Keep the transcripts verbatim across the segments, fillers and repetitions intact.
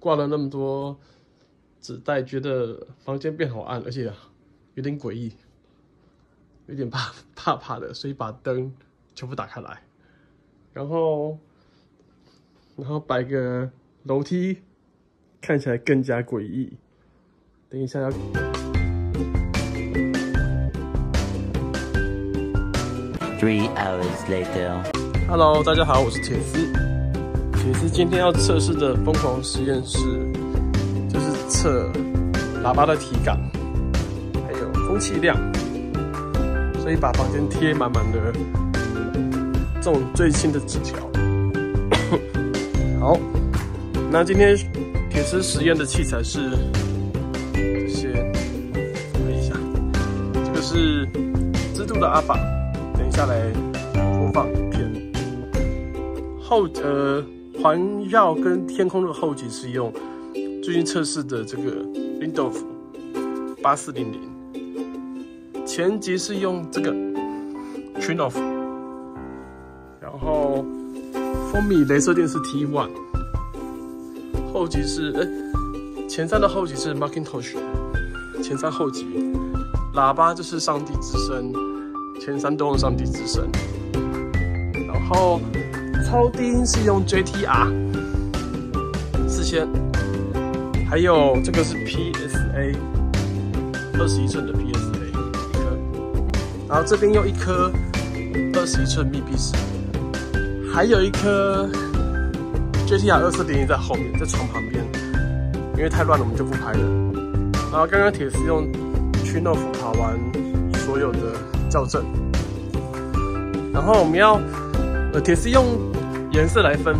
挂了那么多纸袋，觉得房间变好暗，而且有点诡异，有点怕怕怕的，所以把灯全部打开来，然后然后摆个楼梯，看起来更加诡异。等一下要。 Three hours later. Hello， 大家好，我是铁丝。铁丝今天要测试的疯狂实验室，就是测喇叭的体感，还有空气量，所以把房间贴满满的这种最新的纸条。好，那今天铁丝实验的器材是这些，看一下，这个是支度的阿法。等一下来播放影片。后呃环绕跟天空的后级是用最近测试的这个 Lindorf 八四零零，前级是用这个 Triumph， 然后风米雷射电是 T 一， 后级是哎前三的后级是 Macintosh， 前三后级，喇叭就是上帝之声。前三都用上帝之声，然后超低音是用 J T R 四千，还有这个是 P S A 二十一寸的 P S A 一颗，然后这边用一颗二十一寸密闭式，还有一颗 J T R 二四零零在后面，在床旁边，因为太乱了我们就不拍了。然后刚刚铁丝用 Triumph 跑完所有的校正，然后我们要呃铁丝用颜色来分，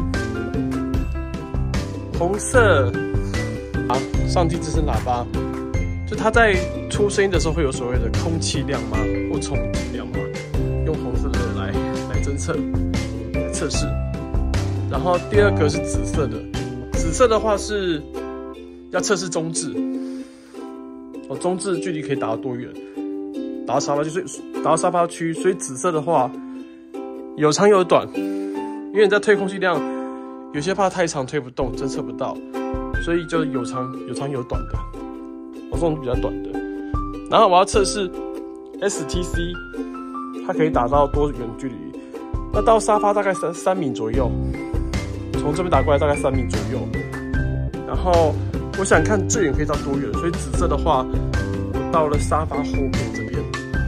红色啊，上帝之声喇叭，就它在出声音的时候会有所谓的空气量吗，或冲击量吗？用红色的来来侦测来测试。然后第二个是紫色的，紫色的话是要测试中置，哦，中置距离可以打到多远？打到沙发区，打到沙发区，所以紫色的话有长有短，因为你在推空气量，有些怕太长推不动，侦测不到，所以就有长有长有短的，我这种比较短的。然后我要测试 S T C， 它可以打到多远距离？那到沙发大概三三米左右，从这边打过来大概三米左右。然后我想看最远可以到多远，所以紫色的话，我到了沙发后面这边。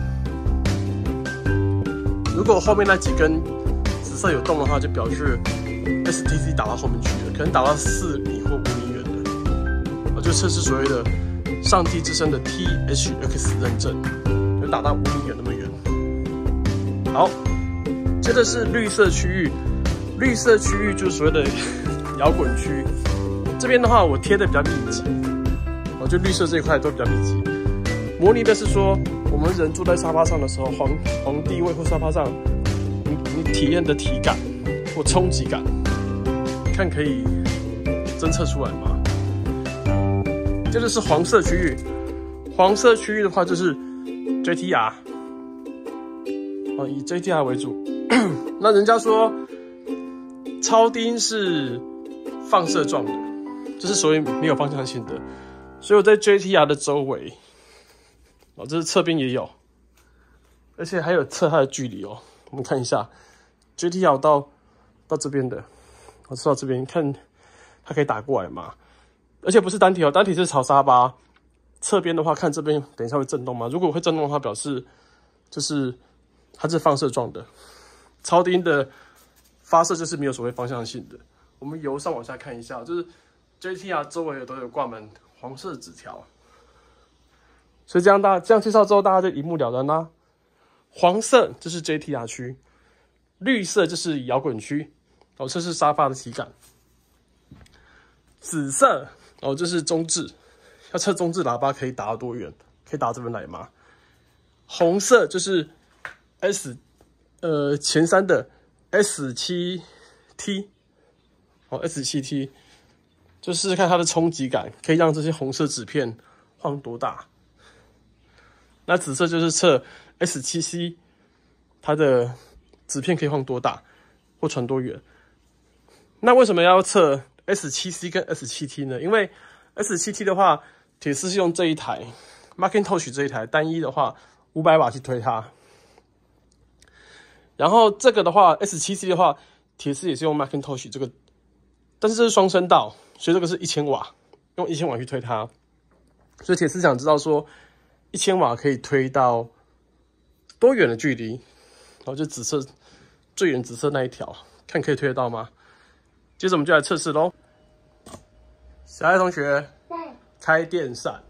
如果后面那几根紫色有动的话，就表示 S T C 打到后面去了，可能打到四米或五米远的。我就测试所谓的上帝之声的 T H X 认证，就打到五米远那么远。好，接着是绿色区域，绿色区域就是所谓的摇滚区。这边的话，我贴的比较密集，我就绿色这一块都比较密集。模拟的是说，我们人坐在沙发上的时候，皇皇帝位或沙发上，你你体验的体感或冲击感，看可以侦测出来吗？接着是黄色区域，黄色区域的话就是 J T R， 哦，以 J T R 为主。那人家说超低音是放射状的，就是所谓没有方向性的，所以我在 J T R 的周围。哦，这是侧边也有，而且还有测它的距离哦。我们看一下 ，J T R 到到这边的，我测到这边，看它可以打过来吗？而且不是单体哦，单体是朝沙发，侧边的话看这边，等一下会震动吗？如果会震动的话，表示就是它是放射状的。超低音的发射就是没有所谓方向性的。我们由上往下看一下，就是 J T R 周围都有挂满黄色纸条。所以这样大这样介绍之后，大家就一目了然啦。黄色就是 J T R 区，绿色就是摇滚区，哦，这是沙发的体感。紫色哦，这是中置，要测中置喇叭可以打到多远？可以打到这边来吗？红色就是 S， 呃前三的 S 七 T， 哦 S 七 T， 就试试看它的冲击感，可以让这些红色纸片晃多大。那紫色就是测 S 七 C， 它的纸片可以晃多大或传多远。那为什么要测 S 七 C 跟 S 七 T 呢？因为 S 七 T 的话，铁丝是用这一台 Macintosh 这一台单一的话五百瓦去推它，然后这个的话 S 七 C 的话，铁丝也是用 Macintosh 这个，但是这是双声道，所以这个是一千瓦，用一千瓦去推它。所以铁丝想知道说一千瓦可以推到多远的距离，然后就紫色最远紫色那一条，看可以推得到吗？接着我们就来测试咯。小爱同学，开电扇。